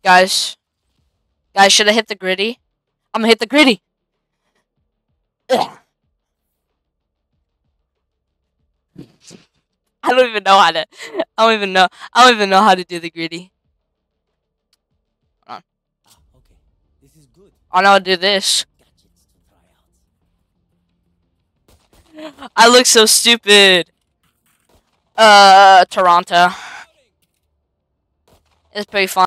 Guys. Guys, should I hit the griddy? I'm gonna hit the griddy. Ugh. I don't even know how to. I don't even know. I don't even know how to do the griddy. Hold on. Okay. This is good. I know how to do this. Gadgets to try out. I look so stupid. Toronto. It's pretty fun.